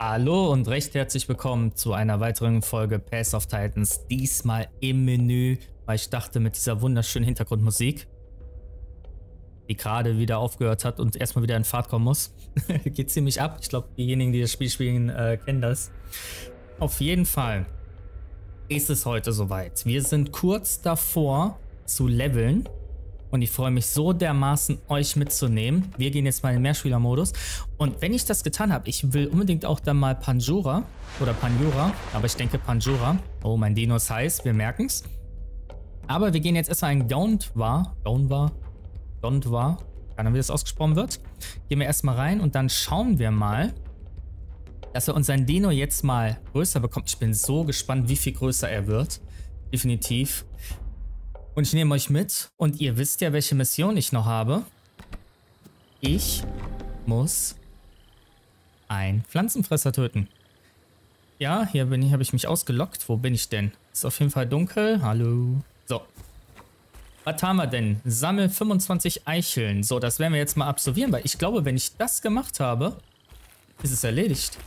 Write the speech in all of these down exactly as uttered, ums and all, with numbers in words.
Hallo und recht herzlich willkommen zu einer weiteren Folge Path of Titans. Diesmal im Menü, weil ich dachte, mit dieser wunderschönen Hintergrundmusik, die gerade wieder aufgehört hat und erstmal wieder in Fahrt kommen muss, geht ziemlich ab. Ich glaube, diejenigen, die das Spiel spielen, äh, kennen das. Auf jeden Fall ist es heute soweit. Wir sind kurz davor zu leveln. Und ich freue mich so dermaßen, euch mitzunehmen. Wir gehen jetzt mal in den Mehrspieler-Modus. Und wenn ich das getan habe, ich will unbedingt auch dann mal Panjura oder Panjura, aber ich denke Panjura. Oh, mein Dino ist heiß, wir merken es. Aber wir gehen jetzt erstmal in Gondwa. Gondwa? Gondwa? Keine Ahnung, wie das ausgesprochen wird. Gehen wir erstmal rein und dann schauen wir mal, dass er unseren Dino jetzt mal größer bekommt. Ich bin so gespannt, wie viel größer er wird. Definitiv. Und ich nehme euch mit und ihr wisst ja, welche Mission ich noch habe. Ich muss einen Pflanzenfresser töten. Ja, hier bin ich, habe ich mich ausgelockt. Wo bin ich denn? Ist auf jeden Fall dunkel. Hallo. So. Was haben wir denn? Sammel fünfundzwanzig Eicheln. So, das werden wir jetzt mal absolvieren, weil ich glaube, wenn ich das gemacht habe, ist es erledigt.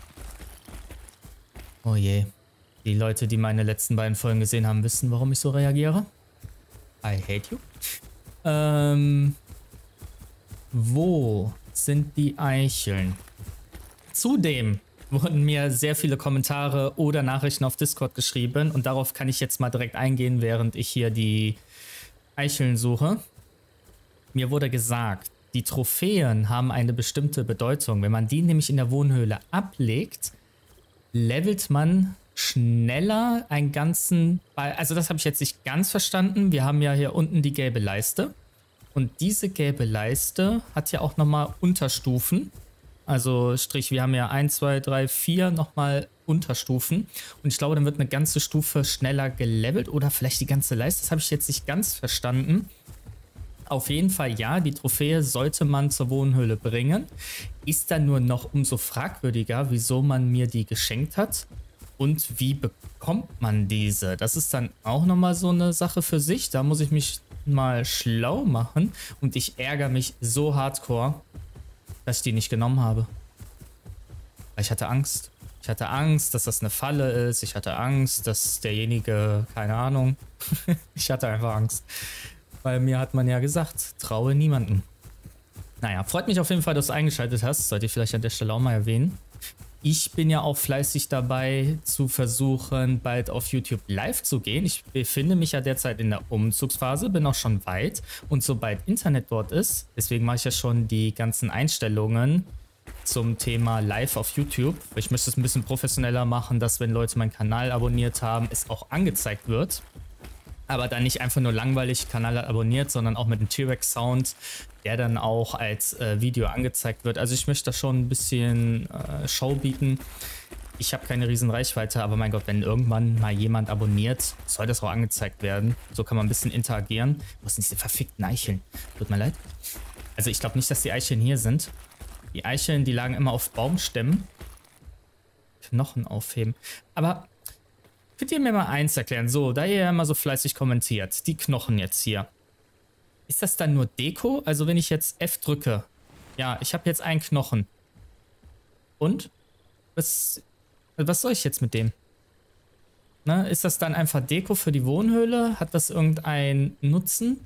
Oh je. Die Leute, die meine letzten beiden Folgen gesehen haben, wissen, warum ich so reagiere. I hate you. Ähm, wo sind die Eicheln? Zudem wurden mir sehr viele Kommentare oder Nachrichten auf Discord geschrieben und darauf kann ich jetzt mal direkt eingehen, während ich hier die Eicheln suche. Mir wurde gesagt, die Trophäen haben eine bestimmte Bedeutung. Wenn man die nämlich in der Wohnhöhle ablegt, levelt man schneller einen ganzen Ball. Also das habe ich jetzt nicht ganz verstanden. Wir haben ja hier unten die gelbe Leiste. Und diese gelbe Leiste hat ja auch nochmal Unterstufen. Also Strich, wir haben ja eins, zwei, drei, vier nochmal Unterstufen. Und ich glaube, dann wird eine ganze Stufe schneller gelevelt. Oder vielleicht die ganze Leiste. Das habe ich jetzt nicht ganz verstanden. Auf jeden Fall ja, die Trophäe sollte man zur Wohnhöhle bringen. Ist dann nur noch umso fragwürdiger, wieso man mir die geschenkt hat. Und wie bekommt man diese? Das ist dann auch nochmal so eine Sache für sich. Da muss ich mich mal schlau machen. Und ich ärgere mich so hardcore, dass ich die nicht genommen habe. Weil ich hatte Angst. Ich hatte Angst, dass das eine Falle ist. Ich hatte Angst, dass derjenige, keine Ahnung. Ich hatte einfach Angst. Weil mir hat man ja gesagt, traue niemanden. Naja, freut mich auf jeden Fall, dass du eingeschaltet hast. Sollte ich vielleicht an der Stelle auch mal erwähnen. Ich bin ja auch fleißig dabei, zu versuchen, bald auf YouTube live zu gehen. Ich befinde mich ja derzeit in der Umzugsphase, bin auch schon weit. Und sobald Internet dort ist, deswegen mache ich ja schon die ganzen Einstellungen zum Thema live auf YouTube. Ich möchte es ein bisschen professioneller machen, dass wenn Leute meinen Kanal abonniert haben, es auch angezeigt wird. Aber dann nicht einfach nur langweilig Kanal abonniert, sondern auch mit einem T-Rex-Sound, der dann auch als äh, Video angezeigt wird. Also ich möchte da schon ein bisschen äh, Show bieten. Ich habe keine riesen Reichweite, aber mein Gott, wenn irgendwann mal jemand abonniert, soll das auch angezeigt werden. So kann man ein bisschen interagieren. Wo sind diese verfickten Eicheln? Tut mir leid. Also ich glaube nicht, dass die Eicheln hier sind. Die Eicheln, die lagen immer auf Baumstämmen. Knochen aufheben. Aber könnt ihr mir mal eins erklären? So, da ihr ja immer so fleißig kommentiert, die Knochen jetzt hier. Ist das dann nur Deko? Also wenn ich jetzt F drücke, ja, ich habe jetzt einen Knochen. Und? Was, was soll ich jetzt mit dem? Ne, ist das dann einfach Deko für die Wohnhöhle? Hat das irgendeinen Nutzen?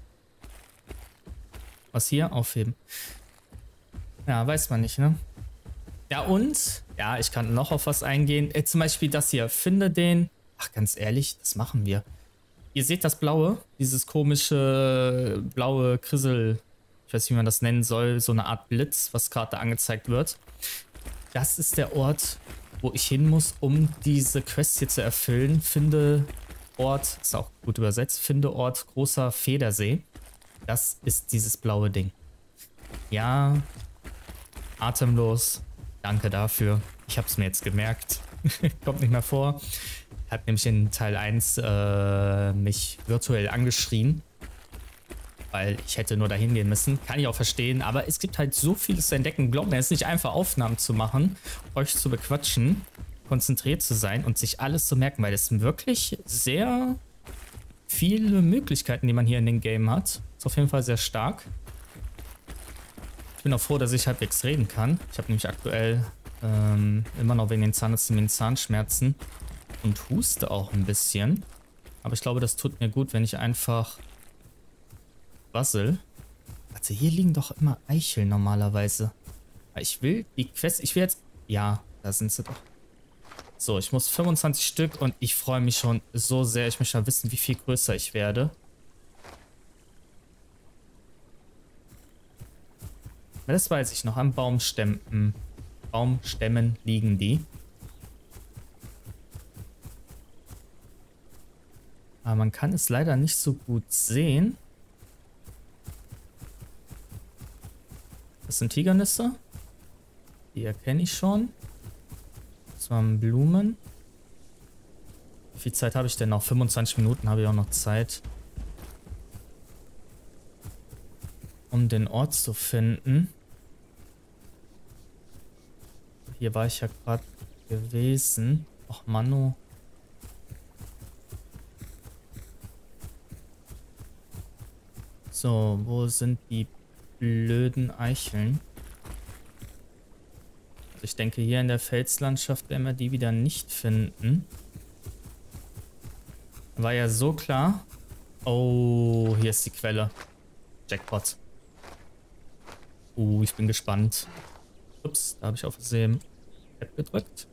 Was hier? Aufheben. Ja, weiß man nicht, ne? Ja und? Ja, ich kann noch auf was eingehen. Äh, zum Beispiel das hier. Finde den... Ach, ganz ehrlich, das machen wir. Ihr seht das Blaue, dieses komische blaue Krissel, ich weiß nicht, wie man das nennen soll, so eine Art Blitz, was gerade da angezeigt wird. Das ist der Ort, wo ich hin muss, um diese Quest hier zu erfüllen. Finde Ort, ist auch gut übersetzt, finde Ort großer Federsee. Das ist dieses blaue Ding. Ja, atemlos, danke dafür. Ich habe es mir jetzt gemerkt. Kommt nicht mehr vor. Hat nämlich in Teil eins äh, mich virtuell angeschrien, weil ich hätte nur dahin gehen müssen. Kann ich auch verstehen, aber es gibt halt so vieles zu entdecken. Glaubt mir, es ist nicht einfach, Aufnahmen zu machen, euch zu bequatschen, konzentriert zu sein und sich alles zu merken, weil es sind wirklich sehr viele Möglichkeiten, die man hier in dem Game hat. Ist auf jeden Fall sehr stark. Ich bin auch froh, dass ich halbwegs reden kann. Ich habe nämlich aktuell Ähm, immer noch wegen den Zahnärzten, wegen den Zahnschmerzen. Und huste auch ein bisschen. Aber ich glaube, das tut mir gut, wenn ich einfach wassel. Also hier liegen doch immer Eicheln normalerweise. Ich will die Quest, ich will jetzt... Ja, da sind sie doch. So, ich muss fünfundzwanzig Stück und ich freue mich schon so sehr. Ich möchte mal wissen, wie viel größer ich werde. Das weiß ich noch. Am Baumstämmen, Baumstämmen liegen die. Aber man kann es leider nicht so gut sehen. Das sind Tigernüsse. Die erkenne ich schon. Das waren Blumen. Wie viel Zeit habe ich denn noch? fünfundzwanzig Minuten habe ich auch noch Zeit. Um den Ort zu finden. Hier war ich ja gerade gewesen. Och, Mano. So, wo sind die blöden Eicheln? Also ich denke, hier in der Felslandschaft werden wir die wieder nicht finden. War ja so klar. Oh, hier ist die Quelle. Jackpot. Uh, ich bin gespannt. Ups, da habe ich auf Versehen Tab gedrückt.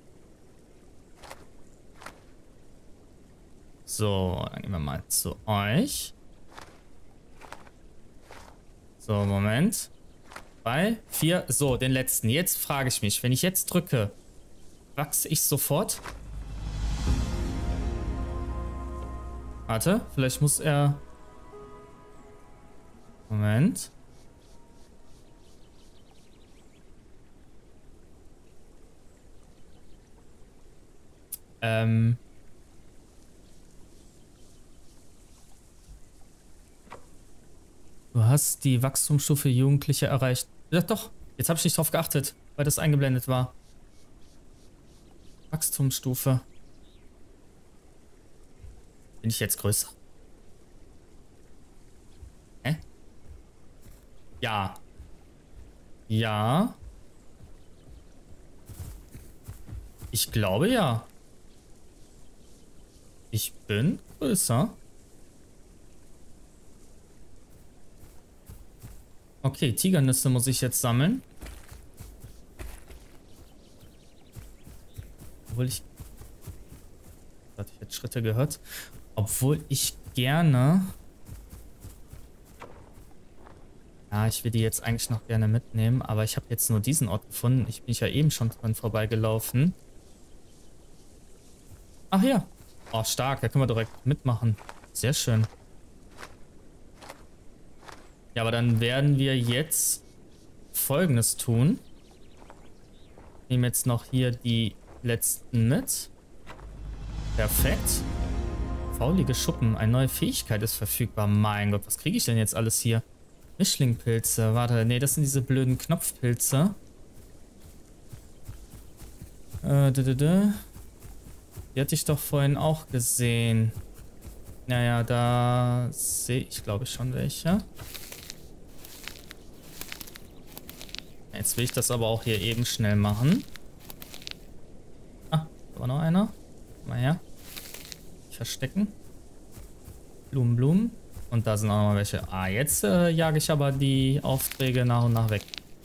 So, dann gehen wir mal zu euch. So, Moment. Zwei, vier, so, den letzten. Jetzt frage ich mich, wenn ich jetzt drücke, wachse ich sofort? Warte, vielleicht muss er... Moment. Ähm... Du hast die Wachstumsstufe Jugendliche erreicht. Ja, doch. Jetzt habe ich nicht drauf geachtet, weil das eingeblendet war. Wachstumsstufe. Bin ich jetzt größer? Hä? Ja. Ja. Ich glaube ja. Ich bin größer. Okay, Tigernüsse muss ich jetzt sammeln. Obwohl ich... Hatte ich jetzt Schritte gehört? Obwohl ich gerne... Ja, ich will die jetzt eigentlich noch gerne mitnehmen, aber ich habe jetzt nur diesen Ort gefunden. Ich bin ja eben schon dran vorbeigelaufen. Ach ja. Oh, stark. Da können wir direkt mitmachen. Sehr schön. Ja, aber dann werden wir jetzt Folgendes tun. Ich nehme jetzt noch hier die letzten mit. Perfekt. Faulige Schuppen. Eine neue Fähigkeit ist verfügbar. Mein Gott, was kriege ich denn jetzt alles hier? Mischlingpilze. Warte, nee, das sind diese blöden Knopfpilze. Äh, d -d -d. Die hatte ich doch vorhin auch gesehen. Naja, da sehe ich, glaube ich, schon welche. Jetzt will ich das aber auch hier eben schnell machen. Ah, da war noch einer. Mal her. Verstecken. Blumen, Blumen. Und da sind auch noch mal welche. Ah, jetzt äh, jage ich aber die Aufträge nach und nach weg.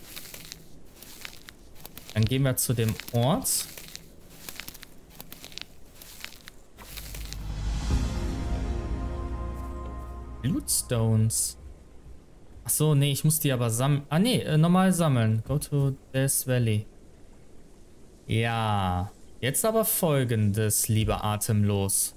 Dann gehen wir zu dem Ort. Bloodstones. Ach so, nee, ich muss die aber sammeln. Ah, nee, äh, normal sammeln. Go to Death Valley. Ja. Jetzt aber Folgendes, lieber Atemlos.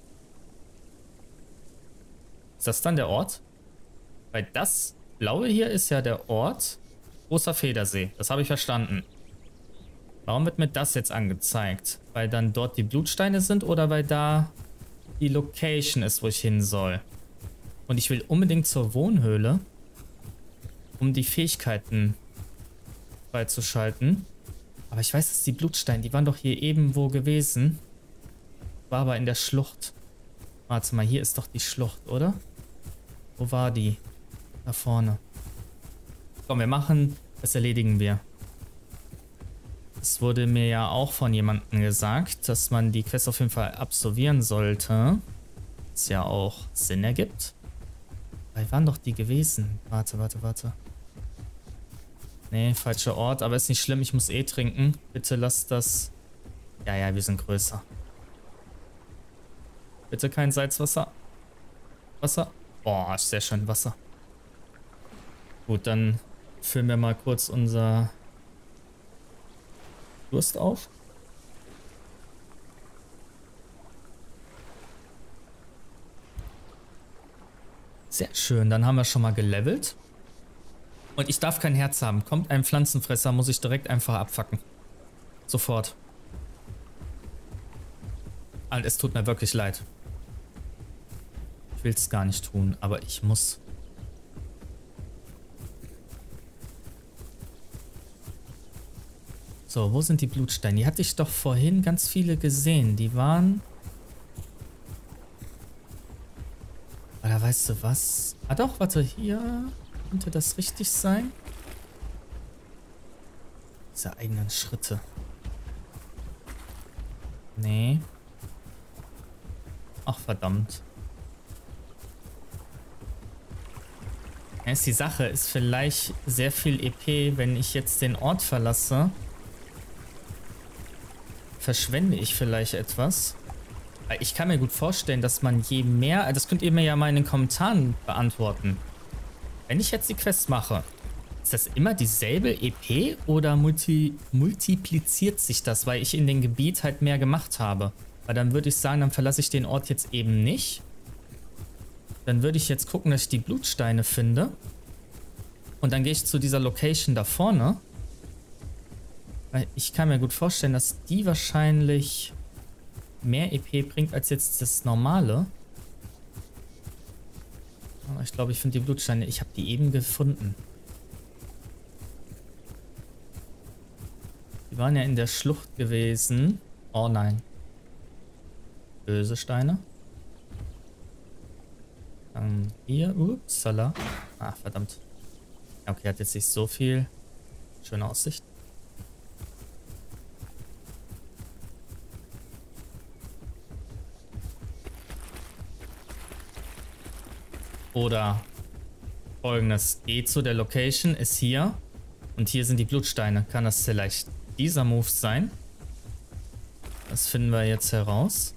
Ist das dann der Ort? Weil das Blaue hier ist ja der Ort. Großer Federsee. Das habe ich verstanden. Warum wird mir das jetzt angezeigt? Weil dann dort die Blutsteine sind oder weil da die Location ist, wo ich hin soll? Und ich will unbedingt zur Wohnhöhle, um die Fähigkeiten freizuschalten. Aber ich weiß, dass die Blutsteine, die waren doch hier irgendwo gewesen. War aber in der Schlucht. Warte mal, hier ist doch die Schlucht, oder? Wo war die? Da vorne. Komm, wir machen, das erledigen wir. Es wurde mir ja auch von jemandem gesagt, dass man die Quest auf jeden Fall absolvieren sollte. Was ja auch Sinn ergibt. Weil waren doch die gewesen? Warte, warte, warte. Nee, falscher Ort, aber ist nicht schlimm, ich muss eh trinken. Bitte lasst das... Ja, ja, wir sind größer. Bitte kein Salzwasser. Wasser. Boah, ist sehr schön Wasser. Gut, dann füllen wir mal kurz unser Durst auf. Sehr schön, dann haben wir schon mal gelevelt. Und ich darf kein Herz haben. Kommt ein Pflanzenfresser, muss ich direkt einfach abfacken. Sofort. Und es tut mir wirklich leid. Ich will es gar nicht tun, aber ich muss. So, wo sind die Blutsteine? Die hatte ich doch vorhin ganz viele gesehen. Die waren... Oder weißt du was? Ah doch, warte, hier könnte das richtig sein. Diese eigenen Schritte. Nee. Ach, verdammt. Ja, ist die Sache, ist vielleicht sehr viel E P, wenn ich jetzt den Ort verlasse. Verschwende ich vielleicht etwas? Ich kann mir gut vorstellen, dass man je mehr... Das könnt ihr mir ja mal in den Kommentaren beantworten. Wenn ich jetzt die Quest mache, ist das immer dieselbe E P oder multi multipliziert sich das, weil ich in dem Gebiet halt mehr gemacht habe? Weil dann würde ich sagen, dann verlasse ich den Ort jetzt eben nicht. Dann würde ich jetzt gucken, dass ich die Blutsteine finde. Und dann gehe ich zu dieser Location da vorne. Weil ich kann mir gut vorstellen, dass die wahrscheinlich mehr E P bringt als jetzt das normale. Aber ich glaube, ich finde die Blutsteine. Ich habe die eben gefunden. Die waren ja in der Schlucht gewesen. Oh nein. Böse Steine. Dann hier. Upsala. Ah, verdammt. Okay, hat jetzt nicht so viel. Schöne Aussicht. Oder folgendes. Geh zu der Location, ist hier. Und hier sind die Blutsteine. Kann das vielleicht dieser Move sein? Das finden wir jetzt heraus.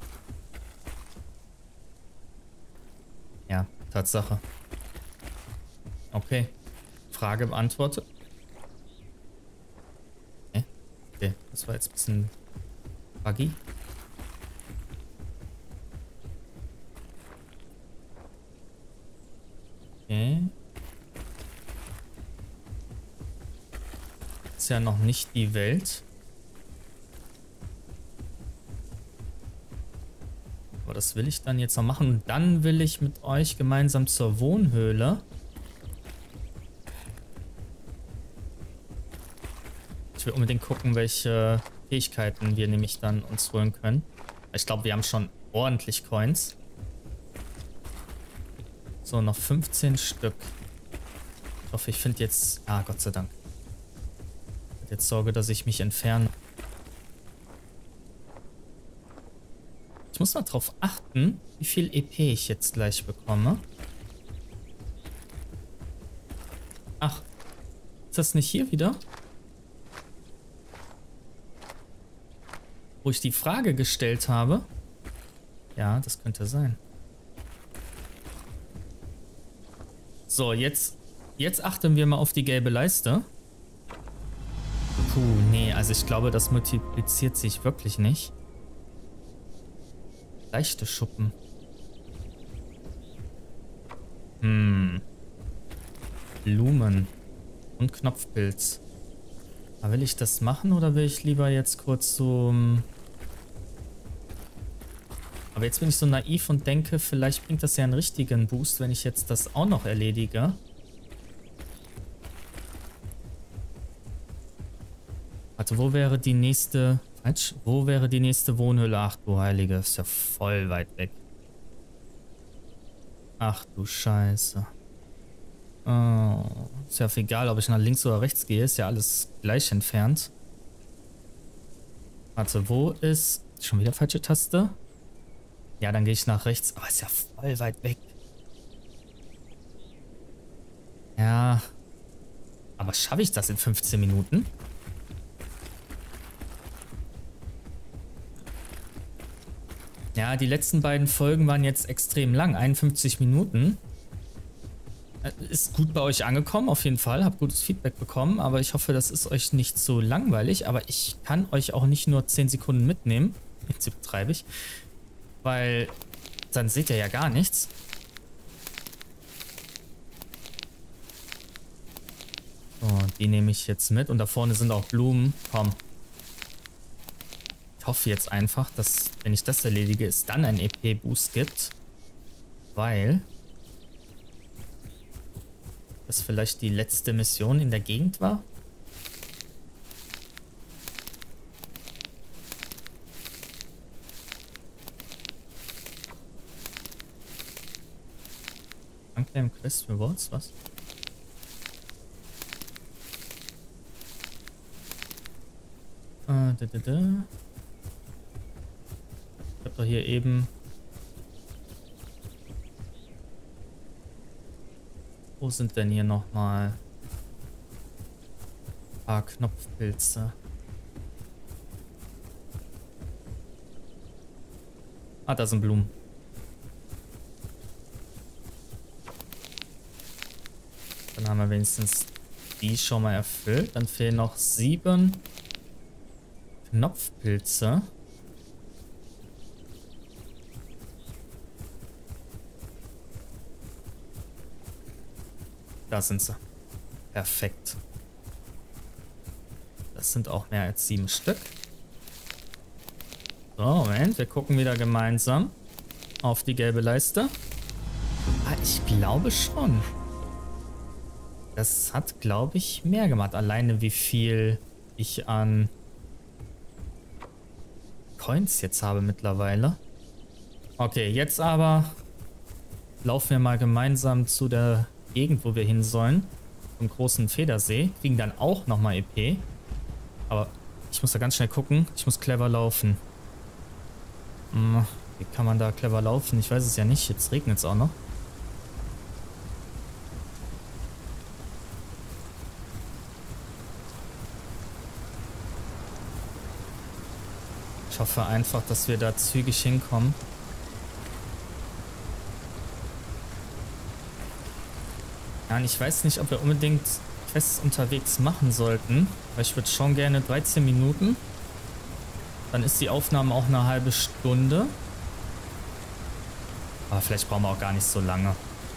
Ja, Tatsache. Okay. Frage beantwortet. Okay. Okay, das war jetzt ein bisschen buggy. Okay. Ist ja noch nicht die Welt. Aber das will ich dann jetzt noch machen. Und dann will ich mit euch gemeinsam zur Wohnhöhle. Ich will unbedingt gucken, welche Fähigkeiten wir nämlich dann uns holen können. Ich glaube, wir haben schon ordentlich Coins. So, noch fünfzehn Stück. Ich hoffe, ich finde jetzt... Ah, Gott sei Dank. Ich habe jetzt Sorge, dass ich mich entferne. Ich muss mal drauf achten, wie viel E P ich jetzt gleich bekomme. Ach, ist das nicht hier wieder? Wo ich die Frage gestellt habe? Ja, das könnte sein. So, jetzt, jetzt achten wir mal auf die gelbe Leiste. Puh, nee, also ich glaube, das multipliziert sich wirklich nicht. Leichte Schuppen. Hm. Blumen. Und Knopfpilz. Aber will ich das machen oder will ich lieber jetzt kurz so... Aber jetzt bin ich so naiv und denke, vielleicht bringt das ja einen richtigen Boost, wenn ich jetzt das auch noch erledige. Warte, wo wäre die nächste... Falsch, wo wäre die nächste Wohnhöhle? Ach du Heilige, ist ja voll weit weg. Ach du Scheiße. Oh, ist ja auch egal, ob ich nach links oder rechts gehe, ist ja alles gleich entfernt. Warte, wo ist... Schon wieder falsche Taste? Ja, dann gehe ich nach rechts. Aber ist ja voll weit weg. Ja. Aber schaffe ich das in fünfzehn Minuten? Ja, die letzten beiden Folgen waren jetzt extrem lang. einundfünfzig Minuten. Ist gut bei euch angekommen, auf jeden Fall. Hab gutes Feedback bekommen. Aber ich hoffe, das ist euch nicht so langweilig. Aber ich kann euch auch nicht nur zehn Sekunden mitnehmen. Jetzt betreibe ich. Weil dann seht ihr ja gar nichts. So, die nehme ich jetzt mit. Und da vorne sind auch Blumen. Komm. Ich hoffe jetzt einfach, dass, wenn ich das erledige, es dann einen E P-Boost gibt. Weil das vielleicht die letzte Mission in der Gegend war. Unclaimed Quest Rewards, was? Äh, da, da, da. Ich hab doch hier eben... Wo sind denn hier nochmal ein paar Knopfpilze? Ah, da sind Blumen. Dann haben wir wenigstens die schon mal erfüllt. Dann fehlen noch sieben Knopfpilze. Da sind sie. Perfekt. Das sind auch mehr als sieben Stück. So, Moment. Wir gucken wieder gemeinsam auf die gelbe Leiste. Ah, ich glaube schon. Das hat, glaube ich, mehr gemacht. Alleine wie viel ich an Coins jetzt habe mittlerweile. Okay, jetzt aber laufen wir mal gemeinsam zu der Gegend, wo wir hin sollen. Zum großen Federsee. Kriegen dann auch nochmal E P. Aber ich muss da ganz schnell gucken. Ich muss clever laufen. Hm, wie kann man da clever laufen? Ich weiß es ja nicht. Jetzt regnet es auch noch. Ich hoffe einfach, dass wir da zügig hinkommen. Ja, und ich weiß nicht, ob wir unbedingt Quests unterwegs machen sollten. Weil ich würde schon gerne dreizehn Minuten. Dann ist die Aufnahme auch eine halbe Stunde. Aber vielleicht brauchen wir auch gar nicht so lange.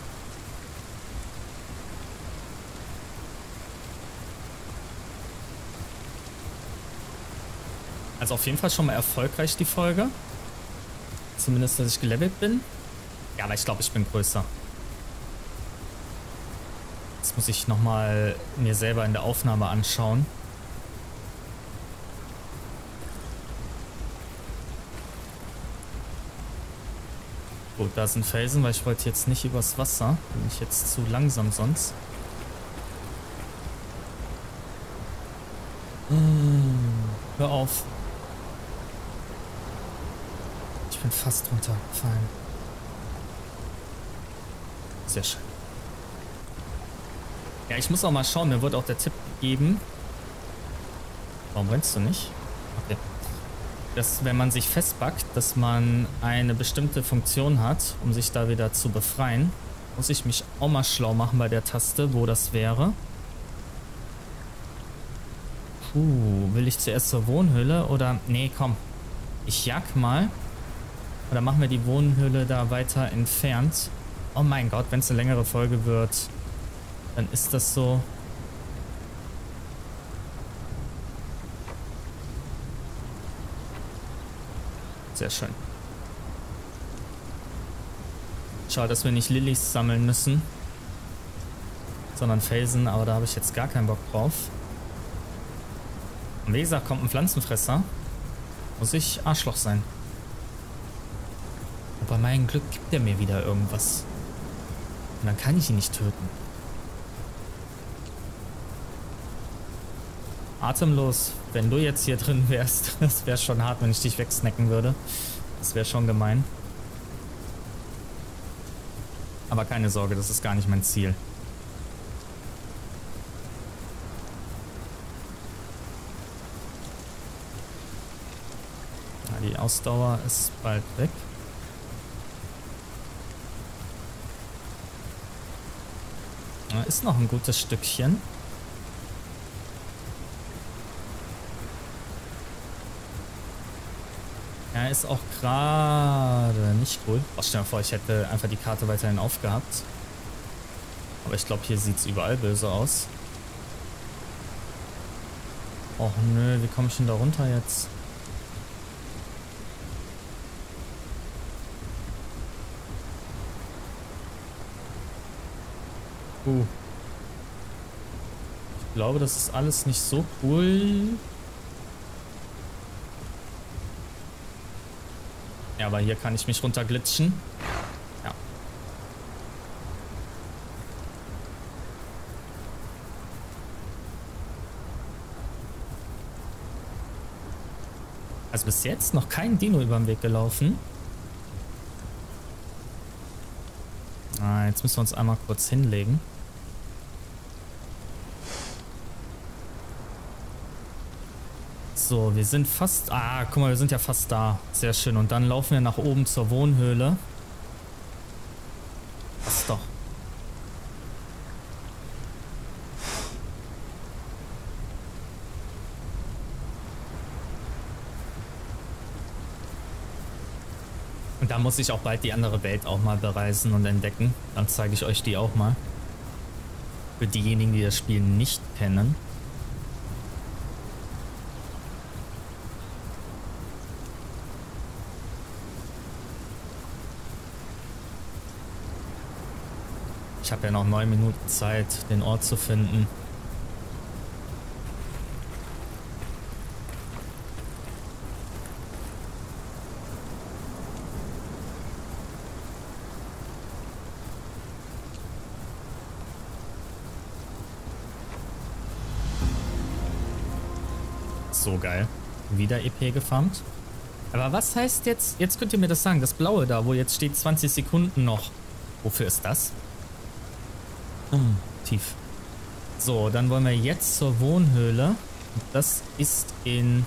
Also auf jeden Fall schon mal erfolgreich die Folge. Zumindest, dass ich gelevelt bin. Ja, aber ich glaube, ich bin größer. Jetzt muss ich nochmal mir selber in der Aufnahme anschauen. Gut, da sind Felsen, weil ich wollte jetzt nicht übers Wasser. Bin ich jetzt zu langsam sonst. Hm, hör auf. Ich bin fast runtergefallen. Sehr schön. Ja, ich muss auch mal schauen. Mir wurde auch der Tipp gegeben. Warum rennst du nicht? Okay. Dass, wenn man sich festbackt, dass man eine bestimmte Funktion hat, um sich da wieder zu befreien. Muss ich mich auch mal schlau machen bei der Taste, wo das wäre. Puh, will ich zuerst zur Wohnhöhle oder... Nee, komm. Ich jag mal. Oder machen wir die Wohnhöhle da weiter entfernt. Oh mein Gott, wenn es eine längere Folge wird, dann ist das so. Sehr schön. Schade, dass wir nicht Lilies sammeln müssen, sondern Felsen, aber da habe ich jetzt gar keinen Bock drauf. Und wie gesagt, kommt ein Pflanzenfresser. Muss ich Arschloch sein. Und bei meinem Glück gibt er mir wieder irgendwas. Und dann kann ich ihn nicht töten. atemlos, wenn du jetzt hier drin wärst. Das wäre schon hart, wenn ich dich wegsnacken würde. Das wäre schon gemein. Aber keine Sorge, das ist gar nicht mein Ziel. Ja, die Ausdauer ist bald weg. Ja, ist noch ein gutes Stückchen. Ja, ist auch gerade nicht cool. Oh, stell dir vor, ich hätte einfach die Karte weiterhin aufgehabt. Aber ich glaube, hier sieht es überall böse aus. Och nö, wie komme ich denn da runter jetzt? Uh. Ich glaube, das ist alles nicht so cool. Ja, aber hier kann ich mich runterglitschen. Ja. Also bis jetzt noch kein Dino über den Weg gelaufen. Ah, jetzt müssen wir uns einmal kurz hinlegen. So, wir sind fast... Ah, guck mal, wir sind ja fast da. Sehr schön. Und dann laufen wir nach oben zur Wohnhöhle. Passt doch. Und da muss ich auch bald die andere Welt auch mal bereisen und entdecken. Dann zeige ich euch die auch mal. Für diejenigen, die das Spiel nicht kennen. Ich habe ja noch neun Minuten Zeit, den Ort zu finden. So geil. Wieder E P gefarmt. Aber was heißt jetzt, jetzt könnt ihr mir das sagen, das blaue da, wo jetzt steht zwanzig Sekunden noch. Wofür ist das? Hm, tief. So, dann wollen wir jetzt zur Wohnhöhle. Das ist in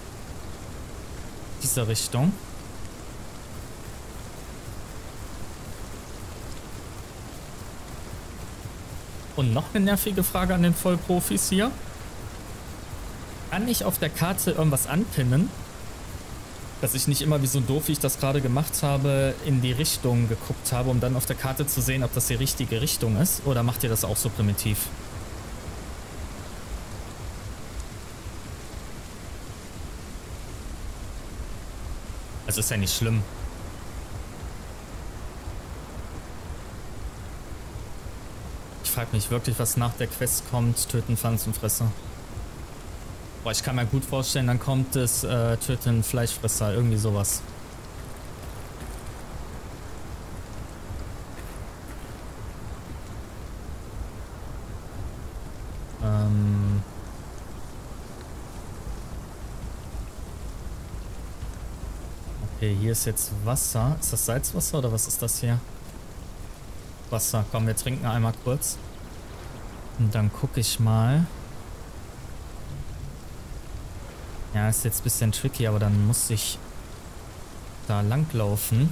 dieser Richtung. Und noch eine nervige Frage an den Vollprofis hier. Kann ich auf der Karte irgendwas anpinnen, dass ich nicht immer wie so doof, wie ich das gerade gemacht habe, in die Richtung geguckt habe, um dann auf der Karte zu sehen, ob das die richtige Richtung ist? Oder macht ihr das auch so primitiv? Also ist ja nicht schlimm. Ich frage mich wirklich, was nach der Quest kommt. Töten Pflanzenfresser. Boah, ich kann mir gut vorstellen, dann kommt es äh, Töten Fleischfresser, irgendwie sowas. Ähm. Okay, hier ist jetzt Wasser. Ist das Salzwasser oder was ist das hier? Wasser. Komm, wir trinken einmal kurz. Und dann gucke ich mal. Ja, ist jetzt ein bisschen tricky, aber dann muss ich da langlaufen.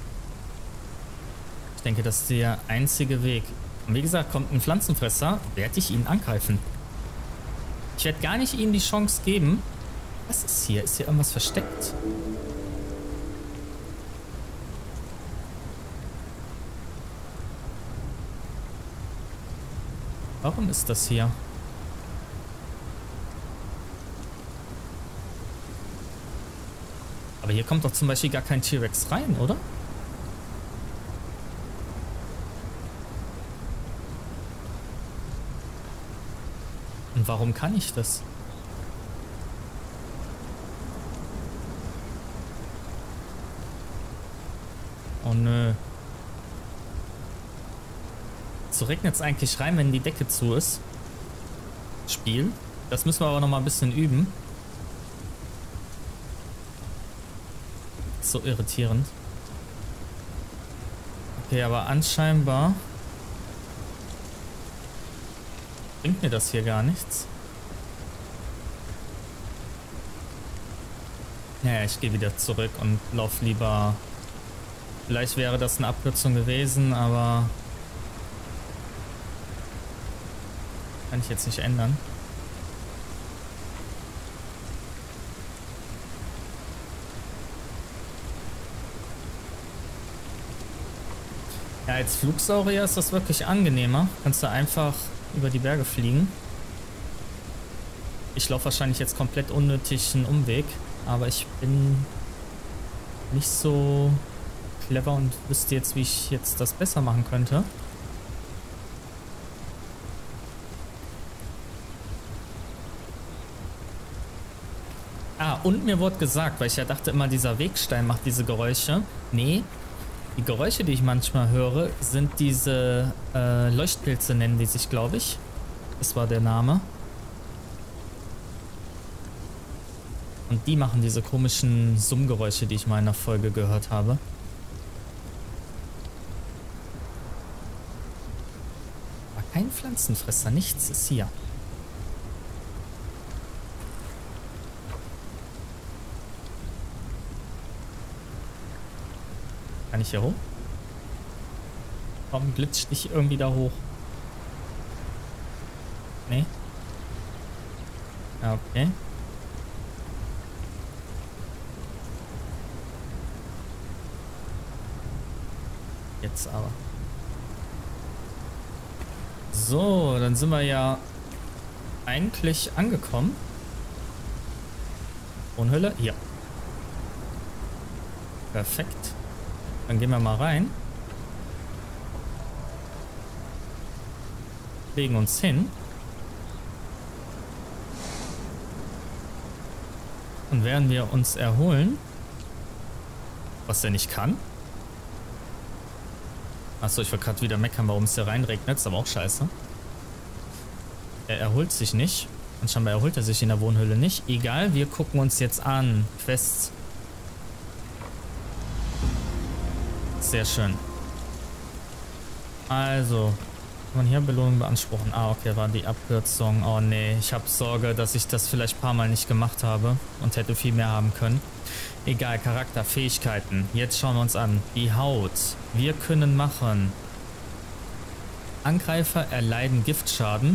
Ich denke, das ist der einzige Weg. Und wie gesagt, kommt ein Pflanzenfresser, werde ich ihn angreifen. Ich werde gar nicht ihnen die Chance geben. Was ist hier? Ist hier irgendwas versteckt? Warum ist das hier? Aber hier kommt doch zum Beispiel gar kein T-Rex rein, oder? Und warum kann ich das? Oh nö. So regnet es eigentlich rein, wenn die Decke zu ist. Spiel. Das müssen wir aber noch mal ein bisschen üben. So irritierend. Okay, aber anscheinend bringt mir das hier gar nichts. Naja, ich gehe wieder zurück und laufe lieber. Vielleicht wäre das eine Abkürzung gewesen, aber kann ich jetzt nicht ändern. Ja, als Flugsaurier ist das wirklich angenehmer. Kannst du einfach über die Berge fliegen. Ich laufe wahrscheinlich jetzt komplett unnötig einen Umweg, aber ich bin nicht so clever und wüsste jetzt, wie ich jetzt das besser machen könnte. Ah, und mir wurde gesagt, weil ich ja dachte immer, dieser Wegstein macht diese Geräusche. Nee, die Geräusche, die ich manchmal höre, sind diese äh, Leuchtpilze, nennen die sich, glaube ich. Das war der Name. Und die machen diese komischen Summgeräusche, die ich mal in der Folge gehört habe. Aber kein Pflanzenfresser, nichts ist hier. Kann ich hier hoch? Warum glitscht ich irgendwie da hoch? Nee. Ja, okay. Jetzt aber. So, dann sind wir ja eigentlich angekommen. Wohnhöhle? Hier. Perfekt. Dann gehen wir mal rein. Legen uns hin. Und während wir uns erholen, was er nicht kann. Achso, ich wollte gerade wieder meckern, warum es hier reinregnet. Ist aber auch scheiße. Er erholt sich nicht. Und scheinbar erholt er sich in der Wohnhöhle nicht. Egal, wir gucken uns jetzt an. Quests. Sehr schön. Also, kann man hier Belohnung beanspruchen? Ah, okay, war die Abkürzung. Oh nee, ich habe Sorge, dass ich das vielleicht ein paar Mal nicht gemacht habe und hätte viel mehr haben können. Egal, Charakter, Fähigkeiten. Jetzt schauen wir uns an. Die Haut. Wir können machen. Angreifer erleiden Giftschaden.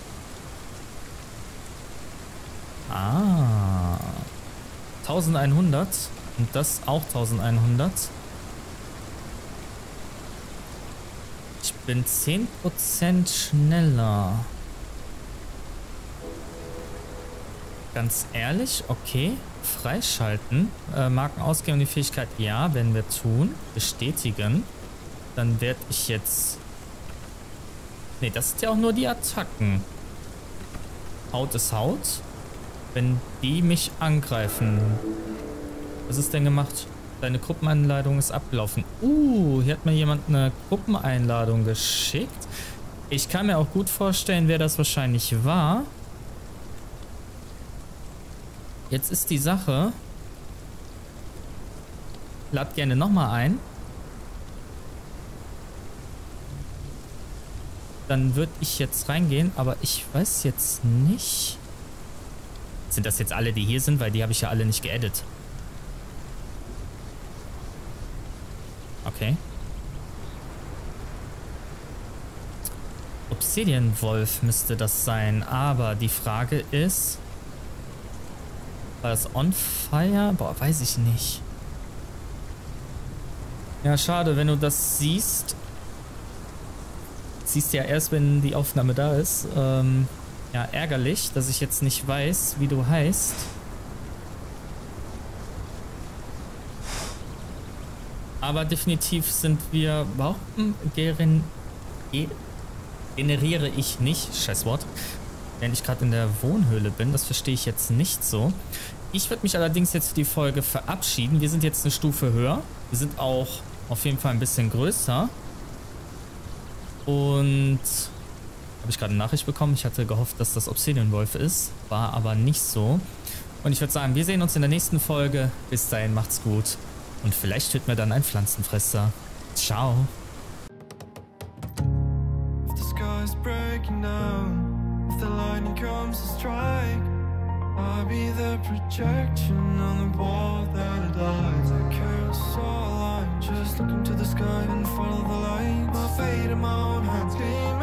Ah. elfhundert. Und das auch elfhundert. Ich bin zehn Prozent schneller. Ganz ehrlich, okay. Freischalten. Äh, Marken ausgeben, die Fähigkeit, ja, werden wir tun. Bestätigen. Dann werde ich jetzt... Ne, das sind ja auch nur die Attacken. Haut ist Haut. Wenn die mich angreifen. Was ist denn gemacht? Deine Gruppeneinladung ist abgelaufen. Uh, hier hat mir jemand eine Gruppeneinladung geschickt. Ich kann mir auch gut vorstellen, wer das wahrscheinlich war. Jetzt ist die Sache. Lad gerne nochmal ein. Dann würde ich jetzt reingehen, aber ich weiß jetzt nicht. Sind das jetzt alle, die hier sind? Weil die habe ich ja alle nicht geaddet. Okay. Obsidian-Wolf müsste das sein, aber die Frage ist... War das on fire? Boah, weiß ich nicht. Ja, schade, wenn du das siehst. Siehst ja erst, wenn die Aufnahme da ist. Ähm, ja, ärgerlich, dass ich jetzt nicht weiß, wie du heißt. Aber definitiv sind wir... Warum geren, generiere ich nicht? Scheiß Wort. Wenn ich gerade in der Wohnhöhle bin, das verstehe ich jetzt nicht so. Ich würde mich allerdings jetzt für die Folge verabschieden. Wir sind jetzt eine Stufe höher. Wir sind auch auf jeden Fall ein bisschen größer. Und Habe ich gerade eine Nachricht bekommen. Ich hatte gehofft, dass das Obsidian Wolf ist. War aber nicht so. Und ich würde sagen, wir sehen uns in der nächsten Folge. Bis dahin, macht's gut. Und vielleicht töten wir dann einen Pflanzenfresser. Ciao. If the sky's breaking down, if the lightning comes to strike, I'll be the projection on the wall that it lies. I care so line, just look into the sky and follow the light. My fate in my own hands, game